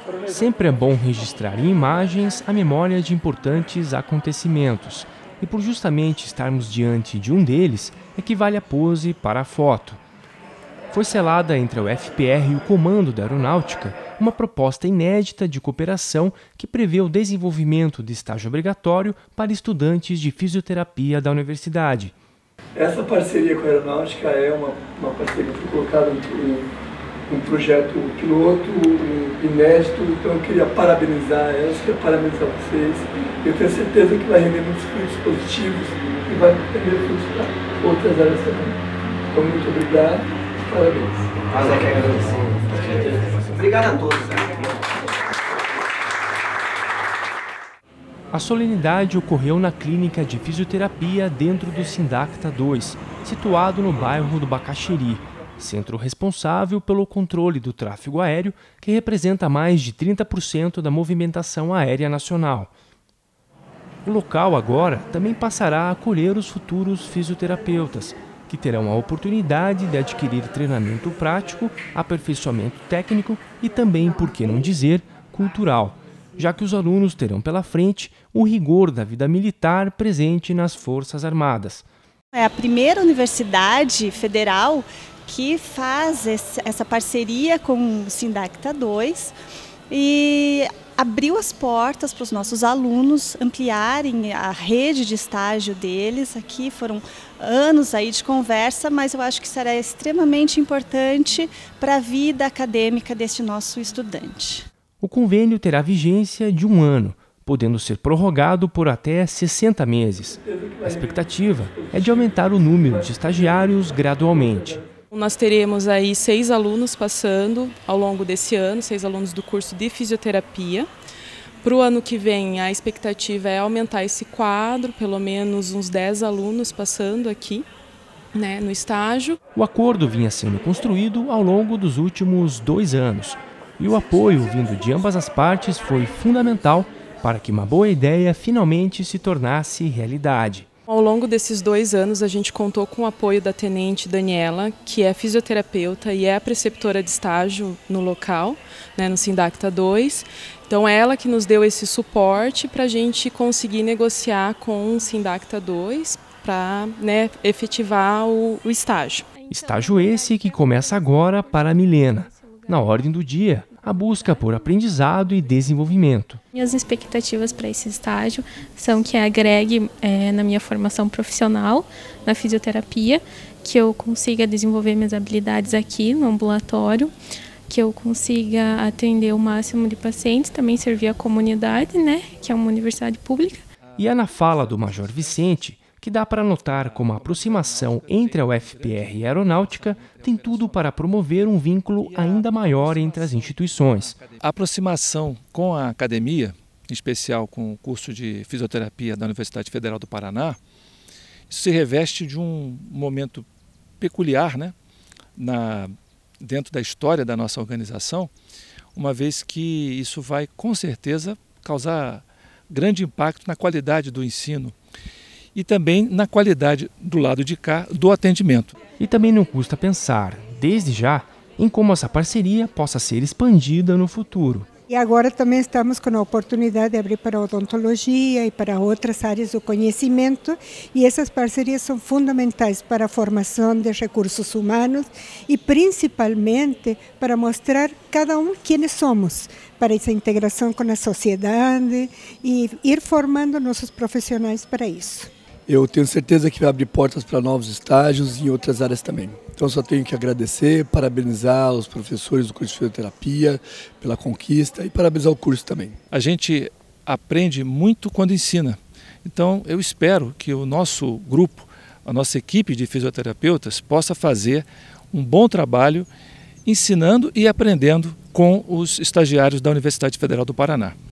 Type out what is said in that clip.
Sempre é bom registrar em imagens a memória de importantes acontecimentos. E por justamente estarmos diante de um deles, é que vale a pose para a foto. Foi selada entre a UFPR e o Comando da Aeronáutica uma proposta inédita de cooperação que prevê o desenvolvimento de estágio obrigatório para estudantes de fisioterapia da universidade. Essa parceria com a Aeronáutica é uma parceria que foi colocada um projeto piloto, inédito, então eu queria parabenizar elas, queria parabenizar vocês. Eu tenho certeza que vai render muitos frutos positivos e vai render frutos para outras áreas também. Então, muito obrigado, parabéns. Nós é que agradecemos. Obrigado a todos. A solenidade ocorreu na clínica de fisioterapia dentro do Sindacta 2, situado no bairro do Bacaxiri, centro responsável pelo controle do tráfego aéreo, que representa mais de 30% da movimentação aérea nacional. O local agora também passará a acolher os futuros fisioterapeutas, que terão a oportunidade de adquirir treinamento prático, aperfeiçoamento técnico e também, por que não dizer, cultural, já que os alunos terão pela frente o rigor da vida militar presente nas Forças Armadas. É a primeira universidade federal que faz essa parceria com o Sindacta 2 e abriu as portas para os nossos alunos ampliarem a rede de estágio deles. Aqui foram anos aí de conversa, mas eu acho que será extremamente importante para a vida acadêmica deste nosso estudante. O convênio terá vigência de 1 ano, podendo ser prorrogado por até 60 meses. A expectativa é de aumentar o número de estagiários gradualmente. Nós teremos aí 6 alunos passando ao longo desse ano, 6 alunos do curso de fisioterapia. Para o ano que vem, a expectativa é aumentar esse quadro, pelo menos uns 10 alunos passando aqui, no estágio. O acordo vinha sendo construído ao longo dos últimos 2 anos. E o apoio vindo de ambas as partes foi fundamental para que uma boa ideia finalmente se tornasse realidade. Ao longo desses 2 anos, a gente contou com o apoio da tenente Daniela, que é fisioterapeuta e é a preceptora de estágio no local, no Sindacta 2. Então, ela que nos deu esse suporte para a gente conseguir negociar com o Sindacta 2 para efetivar o estágio. Estágio esse que começa agora para a Milena. Na ordem do dia, a busca por aprendizado e desenvolvimento. Minhas expectativas para esse estágio são que agregue na minha formação profissional, na fisioterapia, que eu consiga desenvolver minhas habilidades aqui no ambulatório, que eu consiga atender o máximo de pacientes, também servir a comunidade, que é uma universidade pública. E é na fala do Major Vicente que dá para notar como a aproximação entre a UFPR e a Aeronáutica tem tudo para promover um vínculo ainda maior entre as instituições. A aproximação com a academia, em especial com o curso de fisioterapia da Universidade Federal do Paraná, isso se reveste de um momento peculiar, dentro da história da nossa organização, uma vez que isso vai, com certeza, causar grande impacto na qualidade do ensino e também na qualidade do lado de cá do atendimento. E também não custa pensar, desde já, em como essa parceria possa ser expandida no futuro. E agora também estamos com a oportunidade de abrir para a odontologia e para outras áreas do conhecimento, e essas parcerias são fundamentais para a formação de recursos humanos e principalmente para mostrar cada um quem somos, para essa integração com a sociedade e ir formando nossos profissionais para isso. Eu tenho certeza que vai abrir portas para novos estágios e em outras áreas também. Então só tenho que agradecer, parabenizar os professores do curso de fisioterapia pela conquista e parabenizar o curso também. A gente aprende muito quando ensina. Então eu espero que o nosso grupo, a nossa equipe de fisioterapeutas possa fazer um bom trabalho ensinando e aprendendo com os estagiários da Universidade Federal do Paraná.